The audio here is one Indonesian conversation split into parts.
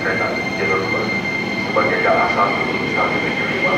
kereta jalur 2 sebagai KA 1175.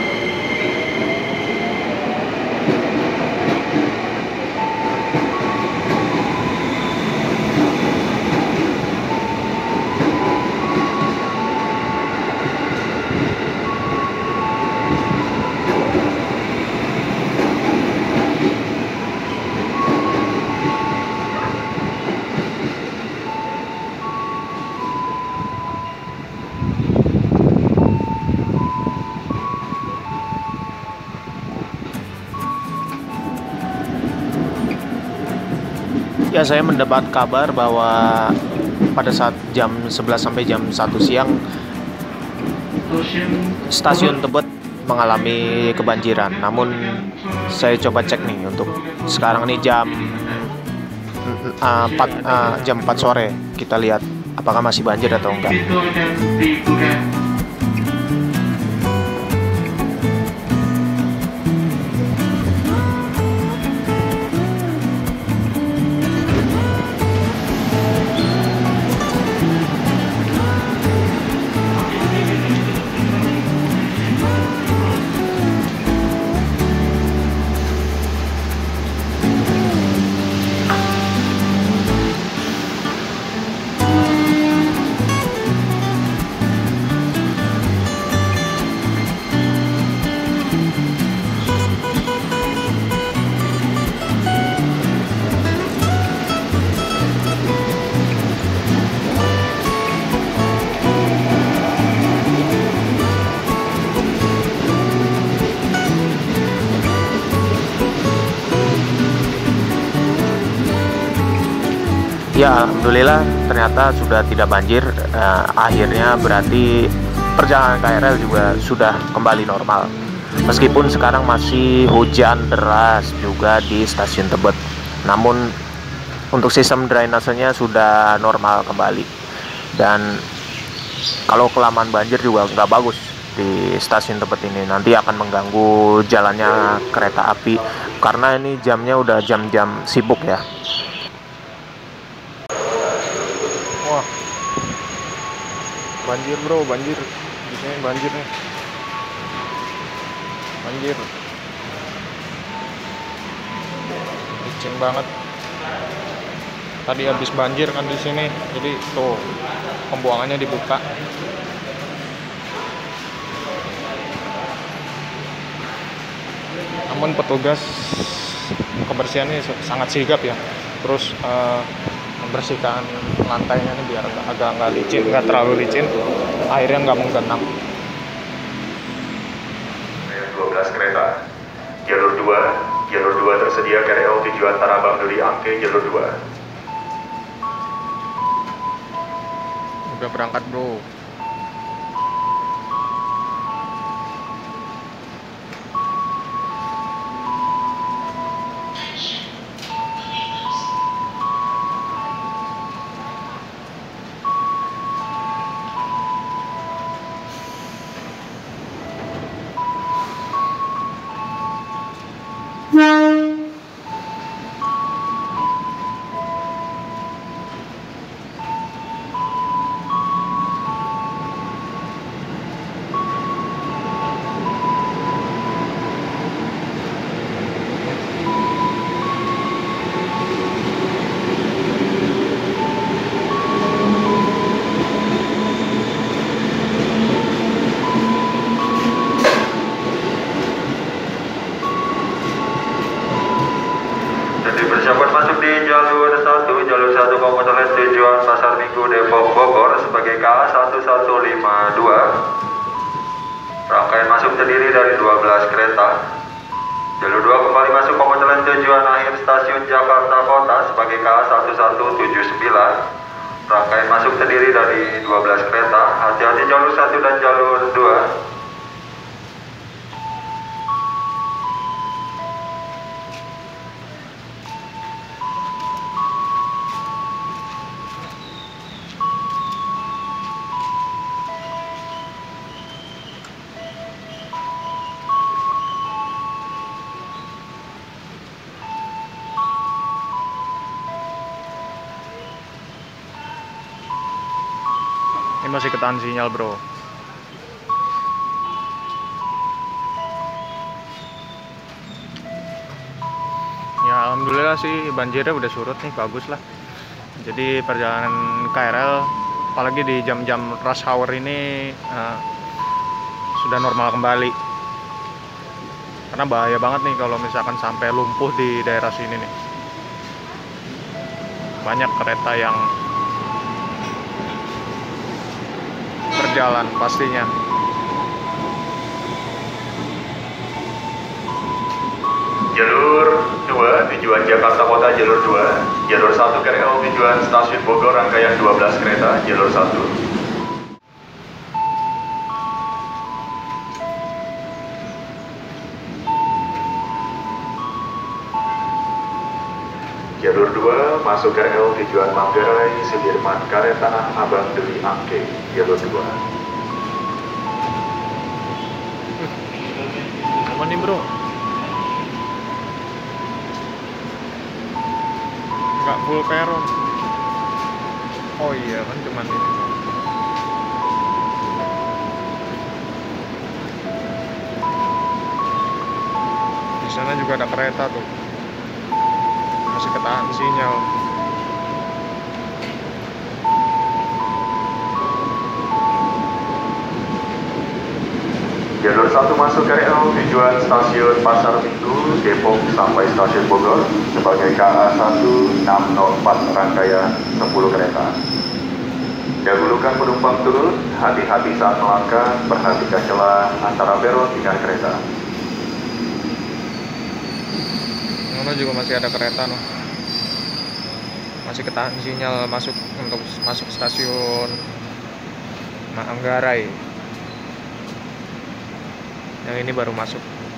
Ya, saya mendapat kabar bahwa pada saat jam 11 sampai jam 1 siang stasiun Tebet mengalami kebanjiran. Namun saya coba cek nih untuk sekarang ini jam 4 sore. Kita lihat apakah masih banjir atau enggak. Ya, alhamdulillah ternyata sudah tidak banjir. Akhirnya berarti perjalanan KRL juga sudah kembali normal. Meskipun sekarang masih hujan deras juga di stasiun Tebet. Namun untuk sistem drainasenya sudah normal kembali. Dan kalau kelamaan banjir juga nggak bagus di stasiun Tebet ini. Nanti akan mengganggu jalannya kereta api. Karena ini jamnya udah jam-jam sibuk ya. Wah, banjir bro, banjir. Di sini banjir nih. Banjir. Licin banget. Tadi habis banjir kan di sini. Jadi tuh pembuangannya dibuka. Namun petugas kebersihannya sangat sigap ya. Terus membersihkan lantainya nih biar agak nggak licin, nggak terlalu licin, airnya nggak menggenang. 12 kereta jalur 2 tersedia KRL tujuan Tanah Duri Angke jalur 2. Udah berangkat bro. Persiapan masuk di jalur 1 komuter lain tujuan Pasar Minggu Depok Bogor sebagai KA 1152. Rangkaian masuk terdiri dari 12 kereta. Jalur 2 kembali masuk komuter lain tujuan akhir stasiun Jakarta Kota sebagai KA 1179. Rangkaian masuk terdiri dari 12 kereta. Hati-hati jalur 1 dan jalur 2. Ini masih ketahan sinyal, bro. Ya alhamdulillah sih banjirnya udah surut nih, bagus lah. Jadi perjalanan KRL apalagi di jam-jam rush hour ini sudah normal kembali. Karena bahaya banget nih kalau misalkan sampai lumpuh di daerah sini nih. Banyak kereta yang berjalan pastinya. Jalur 2 tujuan Jakarta Kota jalur 2, jalur 1 KRL tujuan Stasiun Bogor rangkaian 12 kereta jalur 1. Jalur 2 masuk KRL tujuan Manggarai, Sudirman, Karet Tanah Abang, Deli Angke, jalur 2. Aman nih, bro. Nggak full peron. Oh iya kan cuman ini. Di sana juga ada kereta tuh. Masih ketahan sinyal. Jalur 1 masuk KRL tujuan Stasiun Pasar Minggu, Depok sampai Stasiun Bogor sebagai KA 1604 rangkaian 10 kereta. Dahulukan penumpang turun, hati-hati saat melangkah, perhatikan celah antara peron dengan kereta. Mana juga masih ada kereta noh. Masih ketahan sinyal untuk masuk stasiun Manggarai. Yang ini baru masuk.